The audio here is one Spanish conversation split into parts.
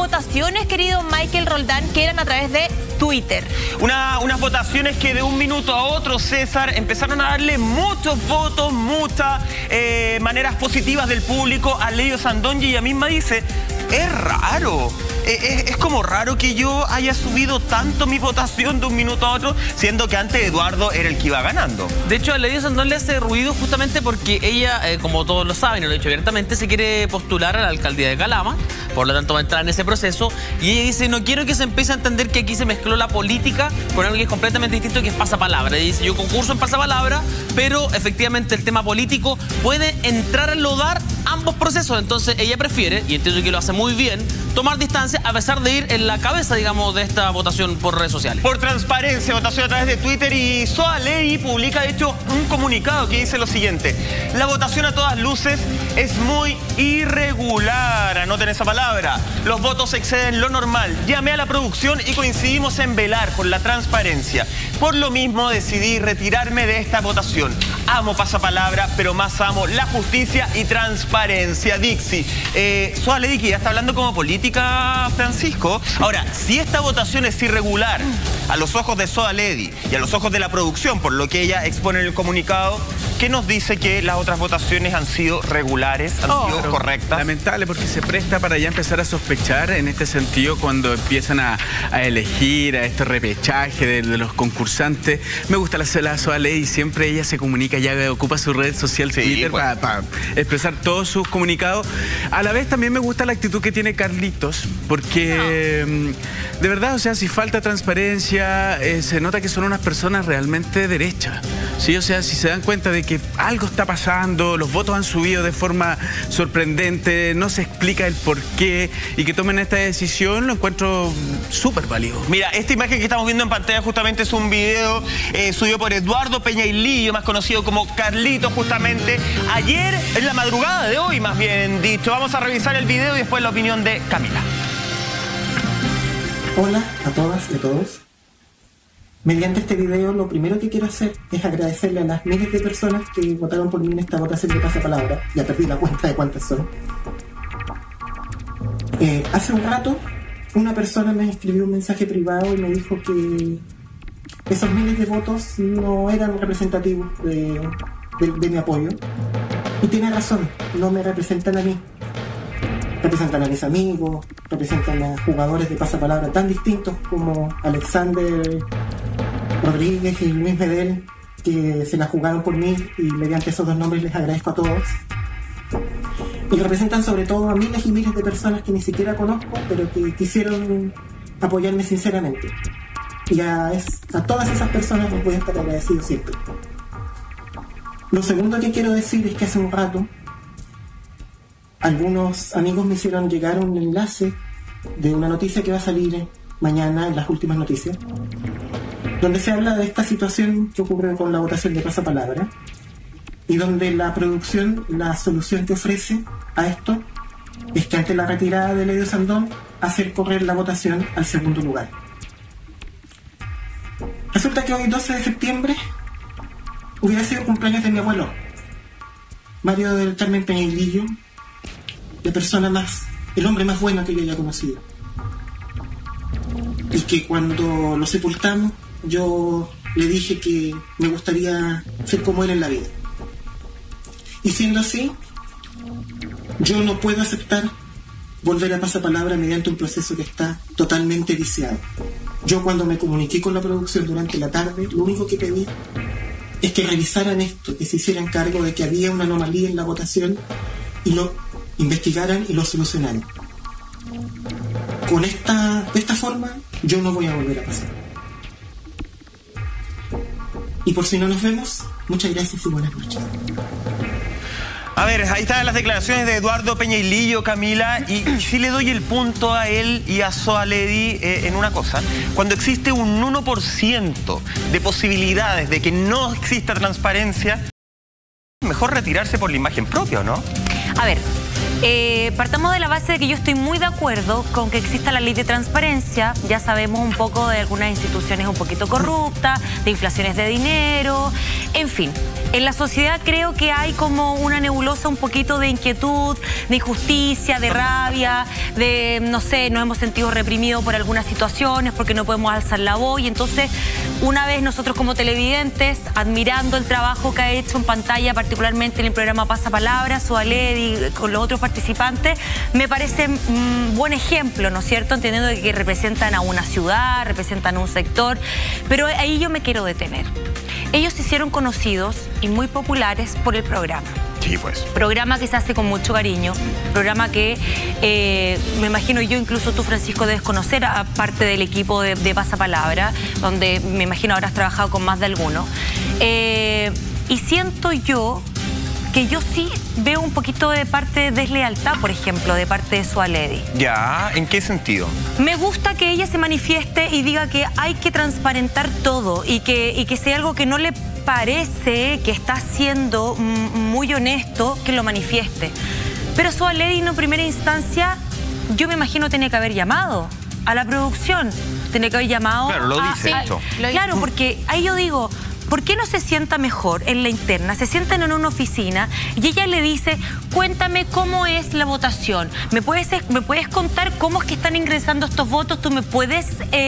votaciones, querido Michael Roldán, que eran a través de Twitter. Unas votaciones que de un minuto a otro, César, empezaron a darle muchos votos, muchas maneras positivas del público a Lelio Sandoñi. Y ella misma dice, es raro. Es como raro que yo haya subido tanto mi votación de un minuto a otro, siendo que antes Eduardo era el que iba ganando. De hecho, a Lelio Sandoñi le hace ruido justamente porque ella, como todos lo saben y lo he dicho abiertamente, se quiere postular a la alcaldía de Calama, por lo tanto va a entrar en ese proceso, y ella dice, no quiero que se empiece a entender que aquí se mezcló la política con algo que es completamente distinto, que es pasapalabra. Ella dice, yo concurso en pasapalabra, pero efectivamente el tema político puede entrar a enlodar ambos procesos. Entonces ella prefiere, y entiendo que lo hace muy bien, tomar distancia a pesar de ir en la cabeza, digamos, de esta votación por redes sociales. Por transparencia, votación a través de Twitter, y Soa Ledy publica, de hecho, un comunicado que dice lo siguiente: la votación a todas luces es muy irregular, anoten esa palabra. Los votos exceden lo normal. Llamé a la producción y coincidimos en velar por la transparencia. Por lo mismo decidí retirarme de esta votación. Amo pasapalabra, pero más amo la justicia y transparencia. Dixie, Soa Ledy, que ya está hablando como política, Francisco. Ahora, si esta votación es irregular a los ojos de Soa Ledy y a los ojos de la producción, por lo que ella expone en el comunicado, ¿qué nos dice que las otras votaciones han sido regulares, han sido correctas? Lamentable, porque se presta para ya empezar a sospechar en este sentido cuando empiezan a elegir a este repechaje de los concursantes. Me gusta la Soa Ledy, siempre ella se comunica, ya ocupa su red social Twitter para expresar todos sus comunicados. A la vez también me gusta la actitud que tiene Carlitos, porque de verdad, o sea, si falta transparencia, se nota que son unas personas realmente derechas, ¿sí? O sea, si se dan cuenta de que algo está pasando, los votos han subido de forma sorprendente, no se explica el por qué, y que tomen esta decisión, lo encuentro súper valioso. Mira, esta imagen que estamos viendo en pantalla justamente es un video subido por Eduardo Peñailillo, más conocido como Carlitos, justamente ayer, en la madrugada de hoy, más bien dicho. Vamos a revisar el video y después la opinión de Camila. Hola a todas y a todos. Mediante este video, lo primero que quiero hacer es agradecerle a las miles de personas que votaron por mí en esta votación de pasapalabra. Ya perdí la cuenta de cuántas son. Hace un rato, una persona me escribió un mensaje privado y me dijo que esos miles de votos no eran representativos de mi apoyo. Y tiene razón, no me representan a mí. Representan a mis amigos, representan a jugadores de pasapalabra tan distintos como Alexander Rodríguez y Luis Medel, que se la jugaron por mí, y mediante esos dos nombres les agradezco a todos. Y representan sobre todo a miles y miles de personas que ni siquiera conozco, pero que quisieron apoyarme sinceramente. Y a todas esas personas les voy a estar agradecido siempre. Lo segundo que quiero decir es que hace un rato algunos amigos me hicieron llegar un enlace de una noticia que va a salir mañana en las últimas noticias, donde se habla de esta situación que ocurre con la votación de pasapalabra, y donde la producción, la solución que ofrece a esto es que ante la retirada de Lelio Sandoñi, hacer correr la votación al segundo lugar. Resulta que hoy, 12 de septiembre, hubiera sido el cumpleaños de mi abuelo, Mario del Carmen Peñailillo, la persona el hombre más bueno que yo haya conocido. Y que cuando lo sepultamos, yo le dije que me gustaría ser como él en la vida. Y siendo así, yo no puedo aceptar volver a pasapalabra mediante un proceso que está totalmente viciado. Yo, cuando me comuniqué con la producción durante la tarde, lo único que pedí es que revisaran esto, que se hicieran cargo de que había una anomalía en la votación y lo investigaran y lo solucionaran. De esta forma, yo no voy a volver a pasar. Y por si no nos vemos, muchas gracias y buenas noches. A ver, ahí están las declaraciones de Eduardo Peñailillo, Camila, y sí le doy el punto a él y a Soa Ledy en una cosa. Cuando existe un 1% de posibilidades de que no exista transparencia, mejor retirarse por la imagen propia, ¿o no? A ver, Partamos de la base de que yo estoy muy de acuerdo con que exista la ley de transparencia. Ya sabemos un poco de algunas instituciones un poquito corruptas, de inflaciones de dinero, en fin. En la sociedad creo que hay como una nebulosa un poquito de inquietud, de injusticia, de rabia, de, no sé, nos hemos sentido reprimidos por algunas situaciones porque no podemos alzar la voz. Y entonces, una vez nosotros como televidentes, admirando el trabajo que ha hecho en pantalla, particularmente en el programa Pasapalabra, Soaled y con los otros participantes, me parece buen ejemplo, ¿no es cierto? Entendiendo que representan a una ciudad, representan a un sector, pero ahí yo me quiero detener. Ellos se hicieron conocidos y muy populares por el programa. Sí, pues. Programa que se hace con mucho cariño, programa que me imagino yo, incluso tú, Francisco, debes conocer a parte del equipo de Pasapalabra, donde me imagino habrás trabajado con más de alguno. Y siento yo que yo sí veo un poquito de parte de deslealtad, por ejemplo, de parte de Soaledi. Ya, ¿en qué sentido? Me gusta que ella se manifieste y diga que hay que transparentar todo y que si hay algo que no le parece que está siendo muy honesto, que lo manifieste. Pero Soaledi en primera instancia, yo me imagino tenía que haber llamado a la producción, tenía que haber llamado... Claro, lo dice esto. Claro, porque ahí yo digo... ¿Por qué no se sienta mejor en la interna? Se sientan en una oficina y ella le dice, cuéntame cómo es la votación. ¿Me puedes contar cómo es que están ingresando estos votos? ¿Tú me puedes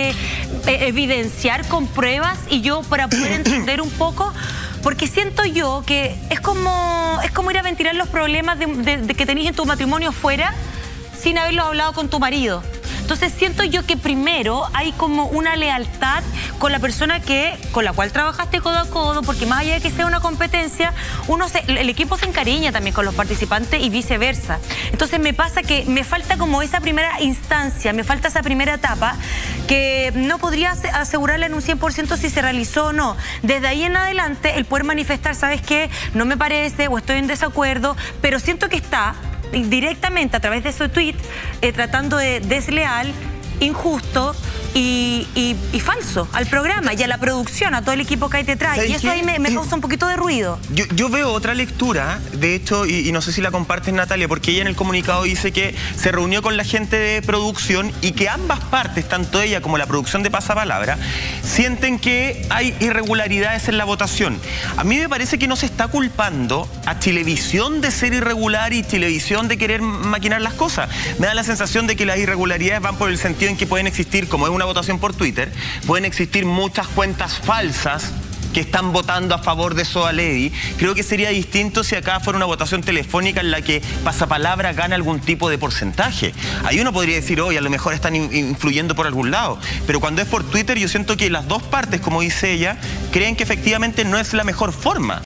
evidenciar con pruebas y yo para poder entender un poco? Porque siento yo que es como ir a ventilar los problemas de que tenés en tu matrimonio fuera sin haberlo hablado con tu marido. Entonces siento yo que primero hay como una lealtad con la persona con la cual trabajaste codo a codo, porque más allá de que sea una competencia, el equipo se encariña también con los participantes y viceversa. Entonces me pasa que me falta como esa primera instancia, me falta esa primera etapa que no podría asegurarla en un 100% si se realizó o no. Desde ahí en adelante el poder manifestar, ¿sabes qué? No me parece o estoy en desacuerdo, pero siento que está directamente a través de su tweet tratando de desleal, injusto y falso al programa y a la producción, a todo el equipo que hay detrás. Y eso ahí me causa un poquito de ruido. Yo veo otra lectura, de hecho, y no sé si la compartes, Natalia, porque ella en el comunicado dice que se reunió con la gente de producción y que ambas partes, tanto ella como la producción de Pasapalabra, sienten que hay irregularidades en la votación. A mí me parece que no se está culpando a Chilevisión de ser irregular y Chilevisión de querer maquinar las cosas. Me da la sensación de que las irregularidades van por el sentido en que pueden existir, como es una votación por Twitter, pueden existir muchas cuentas falsas que están votando a favor de Soaledi. Creo que sería distinto si acá fuera una votación telefónica en la que Pasapalabra gana algún tipo de porcentaje. Ahí uno podría decir, oye, a lo mejor están influyendo por algún lado. Pero cuando es por Twitter, yo siento que las dos partes, como dice ella, creen que efectivamente no es la mejor forma.